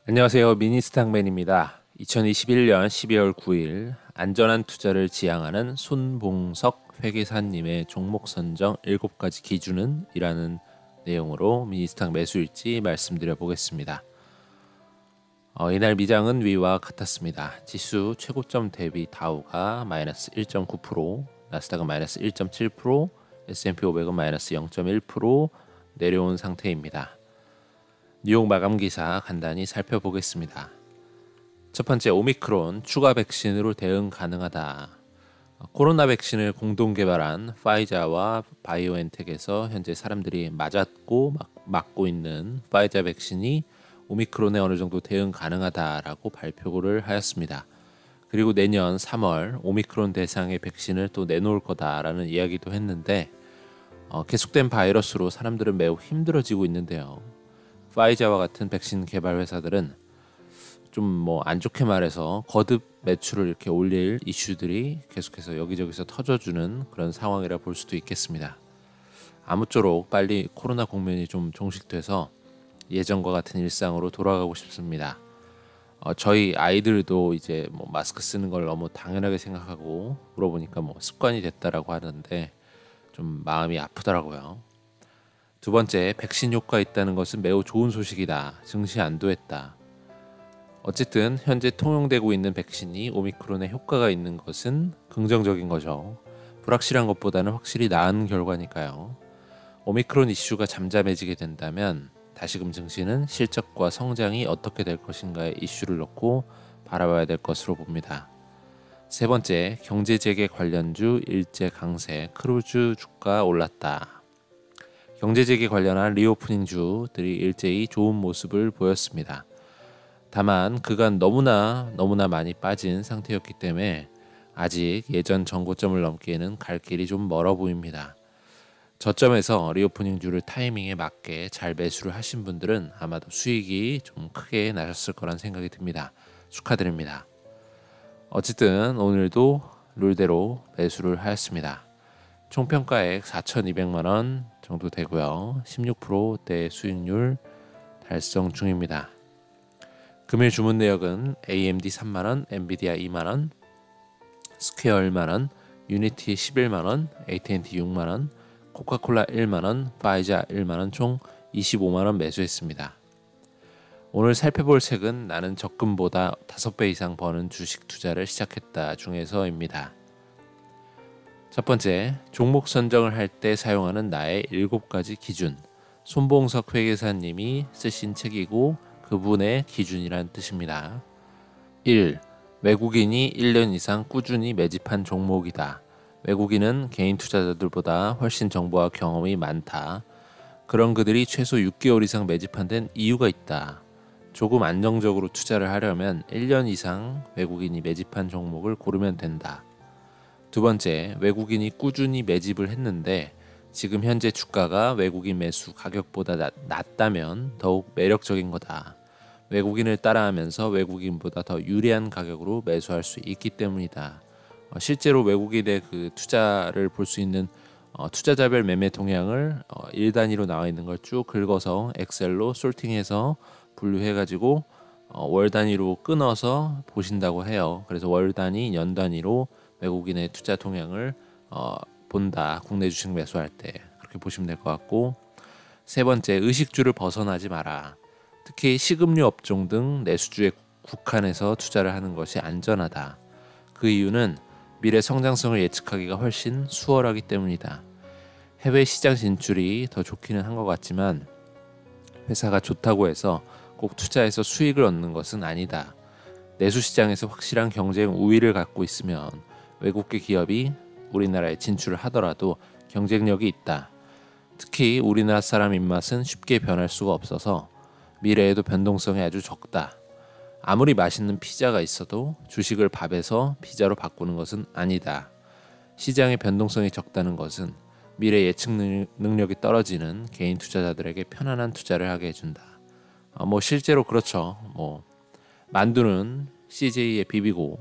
안녕하세요. 미니스탁맨입니다. 2021년 12월 9일 안전한 투자를 지향하는 손봉석 회계사님의 종목 선정 7가지 기준은 이라는 내용으로 미니스탁 매수일지 말씀드려 보겠습니다. 이날 미장은 위와 같았습니다. 지수 최고점 대비 다우가 마이너스 1.9%, 나스닥은 마이너스 1.7%, S&P 500은 마이너스 0.1% 내려온 상태입니다. 뉴욕 마감 기사 간단히 살펴보겠습니다. 첫 번째, 오미크론 추가 백신으로 대응 가능하다. 코로나 백신을 공동 개발한 파이자와 바이오엔텍에서 현재 사람들이 맞았고 맞고 있는 파이자 백신이 오미크론에 어느 정도 대응 가능하다라고 발표를 하였습니다. 그리고 내년 3월 오미크론 대상의 백신을 또 내놓을 거다라는 이야기도 했는데 계속된 바이러스로 사람들은 매우 힘들어지고 있는데요. 파이자와 같은 백신 개발 회사들은 좀 안 좋게 말해서 거듭 매출을 이렇게 올릴 이슈들이 계속해서 여기저기서 터져주는 그런 상황이라 볼 수도 있겠습니다. 아무쪼록 빨리 코로나 국면이 좀 종식돼서 예전과 같은 일상으로 돌아가고 싶습니다. 저희 아이들도 이제 마스크 쓰는 걸 너무 당연하게 생각하고 물어보니까 습관이 됐다라고 하는데 좀 마음이 아프더라고요. 두 번째, 백신 효과 있다는 것은 매우 좋은 소식이다. 증시 안도했다. 어쨌든 현재 통용되고 있는 백신이 오미크론에 효과가 있는 것은 긍정적인 거죠. 불확실한 것보다는 확실히 나은 결과니까요. 오미크론 이슈가 잠잠해지게 된다면 다시금 증시는 실적과 성장이 어떻게 될 것인가의 이슈를 놓고 바라봐야 될 것으로 봅니다. 세 번째, 경제재개 관련주 일제 강세, 크루즈 주가 올랐다. 경제재개 관련한 리오프닝주들이 일제히 좋은 모습을 보였습니다. 다만 그간 너무나 많이 빠진 상태였기 때문에 아직 예전 전고점을 넘기에는 갈 길이 좀 멀어 보입니다. 저점에서 리오프닝주를 타이밍에 맞게 잘 매수를 하신 분들은 아마도 수익이 좀 크게 나셨을 거란 생각이 듭니다. 축하드립니다. 어쨌든 오늘도 룰대로 매수를 하였습니다. 총평가액 4,200만원 정도 되고요. 16%대 수익률 달성 중입니다. 금일 주문 내역은 AMD 3만원, 엔비디아 2만원, 스퀘어 1만원, 유니티 11만원, AT&T 6만원, 코카콜라 1만원, 파이자 1만원 총 25만원 매수했습니다. 오늘 살펴볼 책은 나는 적금보다 5배 이상 버는 주식 투자를 시작했다 중에서입니다. 첫 번째, 종목 선정을 할 때 사용하는 나의 7가지 기준. 손봉석 회계사님이 쓰신 책이고 그분의 기준이란 뜻입니다. 1. 외국인이 1년 이상 꾸준히 매집한 종목이다. 외국인은 개인 투자자들보다 훨씬 정보와 경험이 많다. 그런 그들이 최소 6개월 이상 매집한 데는 이유가 있다. 조금 안정적으로 투자를 하려면 1년 이상 외국인이 매집한 종목을 고르면 된다. 두 번째, 외국인이 꾸준히 매집을 했는데 지금 현재 주가가 외국인 매수 가격보다 낮다면 더욱 매력적인 거다. 외국인을 따라하면서 외국인보다 더 유리한 가격으로 매수할 수 있기 때문이다. 실제로 외국인의 그 투자를 볼 수 있는 투자자별 매매 동향을 1단위로 나와 있는 걸 쭉 긁어서 엑셀로 솔팅해서 분류해가지고 월 단위로 끊어서 보신다고 해요. 그래서 월 단위, 년 단위로 외국인의 투자 동향을 본다. 국내 주식 매수할 때 그렇게 보시면 될 것 같고, 세 번째, 의식주를 벗어나지 마라. 특히 식음료 업종 등 내수주에 국한해서 투자를 하는 것이 안전하다. 그 이유는 미래 성장성을 예측하기가 훨씬 수월하기 때문이다. 해외 시장 진출이 더 좋기는 한 것 같지만 회사가 좋다고 해서 꼭 투자해서 수익을 얻는 것은 아니다. 내수 시장에서 확실한 경쟁 우위를 갖고 있으면 외국계 기업이 우리나라에 진출을 하더라도 경쟁력이 있다. 특히 우리나라 사람 입맛은 쉽게 변할 수가 없어서 미래에도 변동성이 아주 적다. 아무리 맛있는 피자가 있어도 주식을 밥에서 피자로 바꾸는 것은 아니다. 시장의 변동성이 적다는 것은 미래 예측 능력이 떨어지는 개인 투자자들에게 편안한 투자를 하게 해준다. 실제로 그렇죠. 만두는 CJ의 비비고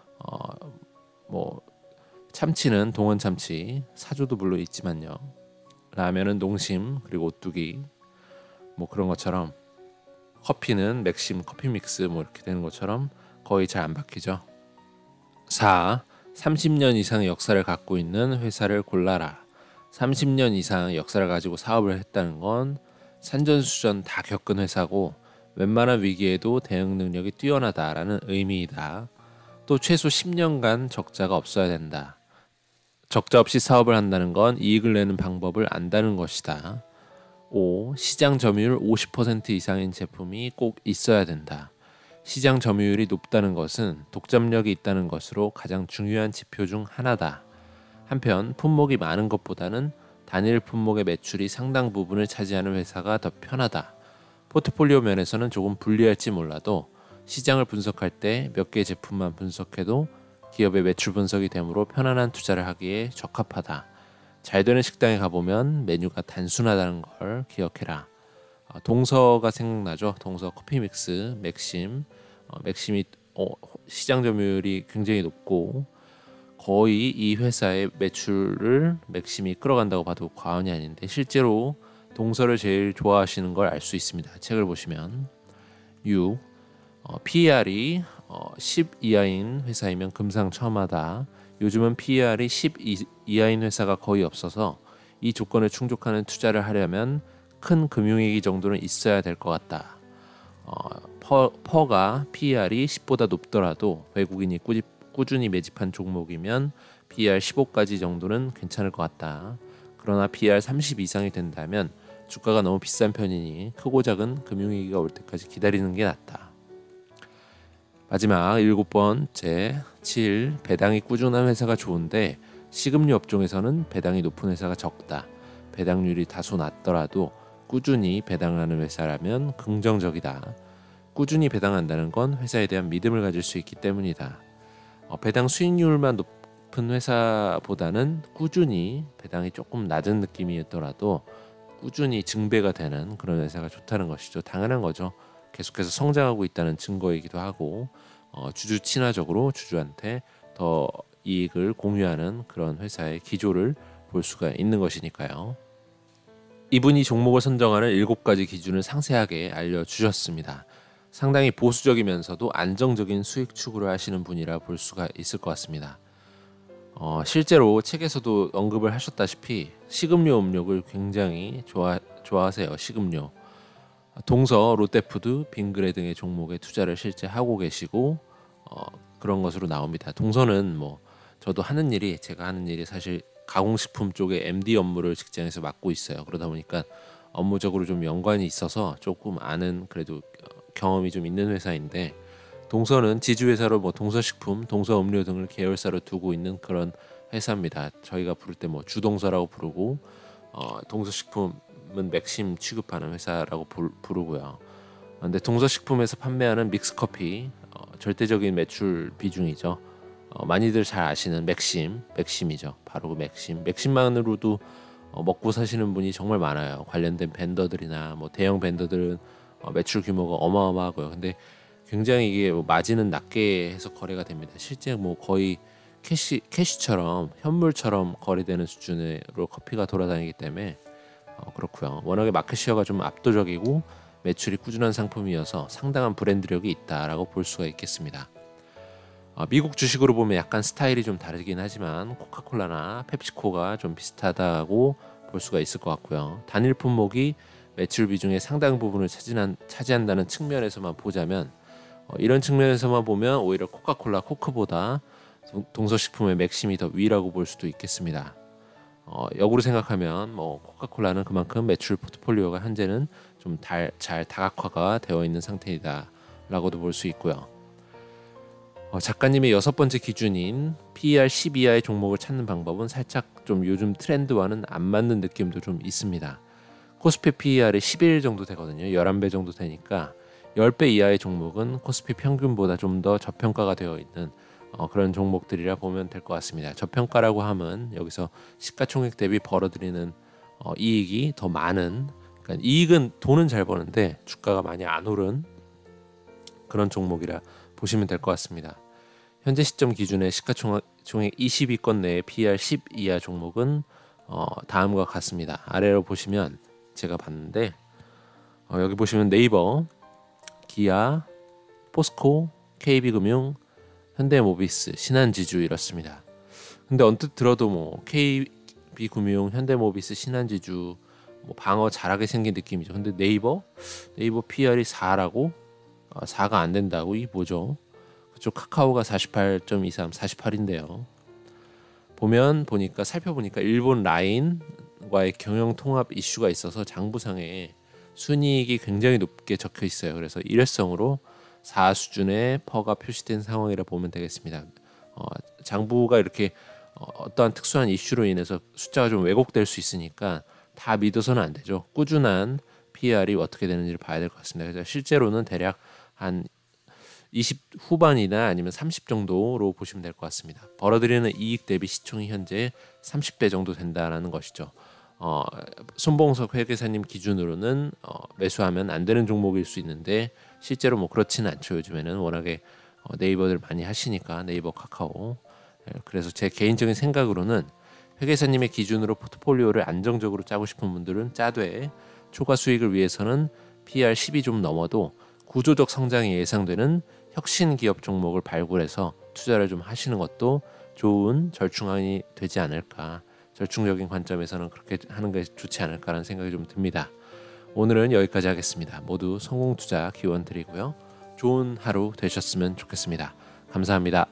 참치는 동원 참치, 사조도 물론 있지만요. 라면은 농심, 그리고 오뚜기 그런 것처럼 커피는 맥심, 커피믹스 뭐 이렇게 되는 것처럼 거의 잘 안 바뀌죠. 4. 30년 이상의 역사를 갖고 있는 회사를 골라라. 30년 이상 역사를 가지고 사업을 했다는 건 산전수전 다 겪은 회사고 웬만한 위기에도 대응 능력이 뛰어나다라는 의미이다. 또 최소 10년간 적자가 없어야 된다. 적자 없이 사업을 한다는 건 이익을 내는 방법을 안다는 것이다. 5. 시장 점유율 50% 이상인 제품이 꼭 있어야 된다. 시장 점유율이 높다는 것은 독점력이 있다는 것으로 가장 중요한 지표 중 하나다. 한편 품목이 많은 것보다는 단일 품목의 매출이 상당 부분을 차지하는 회사가 더 편하다. 포트폴리오 면에서는 조금 불리할지 몰라도 시장을 분석할 때 몇 개의 제품만 분석해도 기업의 매출 분석이 되므로 편안한 투자를 하기에 적합하다. 잘 되는 식당에 가보면 메뉴가 단순하다는 걸 기억해라. 동서가 생각나죠. 동서 커피믹스, 맥심. 맥심이 시장 점유율이 굉장히 높고 거의 이 회사의 매출을 맥심이 끌어간다고 봐도 과언이 아닌데 실제로 동서를 제일 좋아하시는 걸 알 수 있습니다. 책을 보시면. 6. PER이 10 이하인 회사이면 금상첨화다. 요즘은 PER이 10 이하인 회사가 거의 없어서 이 조건을 충족하는 투자를 하려면 큰 금융위기 정도는 있어야 될 것 같다. 퍼가 PER이 10보다 높더라도 외국인이 꾸준히 매집한 종목이면 PER 15까지 정도는 괜찮을 것 같다. 그러나 PER 30 이상이 된다면 주가가 너무 비싼 편이니 크고 작은 금융위기가 올 때까지 기다리는 게 낫다. 마지막 7번째 7. 배당이 꾸준한 회사가 좋은데 식음료 업종에서는 배당이 높은 회사가 적다. 배당률이 다소 낮더라도 꾸준히 배당하는 회사라면 긍정적이다. 꾸준히 배당한다는 건 회사에 대한 믿음을 가질 수 있기 때문이다. 배당 수익률만 높은 회사보다는 꾸준히 배당이 조금 낮은 느낌이었더라도 꾸준히 증배가 되는 그런 회사가 좋다는 것이죠. 당연한 거죠. 계속해서 성장하고 있다는 증거이기도 하고 주주 친화적으로 주주한테 더 이익을 공유하는 그런 회사의 기조를 볼 수가 있는 것이니까요. 이분이 종목을 선정하는 7가지 기준을 상세하게 알려주셨습니다. 상당히 보수적이면서도 안정적인 수익 추구를 하시는 분이라 볼 수가 있을 것 같습니다. 실제로 책에서도 언급을 하셨다시피 식음료 음료를 굉장히 좋아하세요. 식음료. 동서, 롯데푸드, 빙그레 등의 종목에 투자를 실제 하고 계시고 그런 것으로 나옵니다. 동서는 뭐 제가 하는 일이 사실 가공식품 쪽에 MD 업무를 직장에서 맡고 있어요. 그러다 보니까 업무적으로 좀 연관이 있어서 조금 아는 그래도 경험이 좀 있는 회사인데 동서는 지주회사로 뭐 동서식품, 동서음료 등을 계열사로 두고 있는 그런 회사입니다. 저희가 부를 때 뭐 주동서라고 부르고 동서식품은 맥심 취급하는 회사라고 부르고요. 근데 동서식품에서 판매하는 믹스커피 절대적인 매출 비중이죠. 많이들 잘 아시는 맥심이죠. 바로 그 맥심만으로도 먹고 사시는 분이 정말 많아요. 관련된 벤더들이나 뭐 대형 벤더들은 매출 규모가 어마어마하고요. 근데 굉장히 이게 마진은 낮게 해서 거래가 됩니다. 실제 뭐 거의 캐시처럼 현물처럼 거래되는 수준으로 커피가 돌아다니기 때문에 그렇고요. 워낙에 마켓시어가 좀 압도적이고 매출이 꾸준한 상품이어서 상당한 브랜드력이 있다라고 볼 수가 있겠습니다. 미국 주식으로 보면 약간 스타일이 좀 다르긴 하지만 코카콜라나 펩시코가 좀 비슷하다고 볼 수가 있을 것 같고요. 단일 품목이 매출 비중의 상당 부분을 차지한다는 측면에서만 보자면 이런 측면에서만 보면 오히려 코카콜라, 코크보다 동서식품의 맥심이 더 위라고 볼 수도 있겠습니다. 역으로 생각하면 뭐 코카콜라는 그만큼 매출 포트폴리오가 현재는 좀 잘 다각화가 되어 있는 상태이다라고도 볼 수 있고요. 작가님의 6번째 기준인 PER 10 이하의 종목을 찾는 방법은 살짝 좀 요즘 트렌드와는 안 맞는 느낌도 좀 있습니다. 코스피 PER이 11 정도 되거든요. 11배 정도 되니까 10배 이하의 종목은 코스피 평균보다 좀 더 저평가가 되어 있는 그런 종목들이라 보면 될 것 같습니다. 저평가라고 하면 여기서 시가총액 대비 벌어들이는 이익이 더 많은, 그러니까 이익은 돈은 잘 버는데 주가가 많이 안 오른 그런 종목이라 보시면 될 것 같습니다. 현재 시점 기준의 시가총액 20위권 내의 PER 10 이하 종목은 다음과 같습니다. 아래로 보시면 제가 봤는데 여기 보시면 네이버 기아, 포스코, KB금융, 현대모비스, 신한지주 이렇습니다. 근데 언뜻 들어도 뭐 KB금융, 현대모비스, 신한지주 뭐 방어 잘하게 생긴 느낌이죠. 근데 네이버 PR이 4라고 4가 안 된다고 이 뭐죠? 그쪽 카카오가 48.23, 48인데요. 보니까 살펴보니까 일본 라인과의 경영 통합 이슈가 있어서 장부상에 순이익이 굉장히 높게 적혀 있어요. 그래서 일회성으로 4 수준의 퍼가 표시된 상황이라 보면 되겠습니다. 장부가 이렇게 어떠한 특수한 이슈로 인해서 숫자가 좀 왜곡될 수 있으니까 다 믿어서는 안 되죠. 꾸준한 PR이 어떻게 되는지를 봐야 될 것 같습니다. 그래서 실제로는 대략 한 20 후반이나 아니면 30 정도로 보시면 될 것 같습니다. 벌어들이는 이익 대비 시총이 현재 30배 정도 된다는 것이죠. 손봉석 회계사님 기준으로는 매수하면 안 되는 종목일 수 있는데 실제로 뭐 그렇지는 않죠. 요즘에는 워낙에 네이버들 많이 하시니까 네이버, 카카오. 그래서 제 개인적인 생각으로는 회계사님의 기준으로 포트폴리오를 안정적으로 짜고 싶은 분들은 짜되 초과 수익을 위해서는 PR 10이 좀 넘어도 구조적 성장이 예상되는 혁신 기업 종목을 발굴해서 투자를 좀 하시는 것도 좋은 절충안이 되지 않을까. 절충적인 관점에서는 그렇게 하는 게 좋지 않을까라는 생각이 좀 듭니다. 오늘은 여기까지 하겠습니다. 모두 성공 투자 기원 드리고요. 좋은 하루 되셨으면 좋겠습니다. 감사합니다.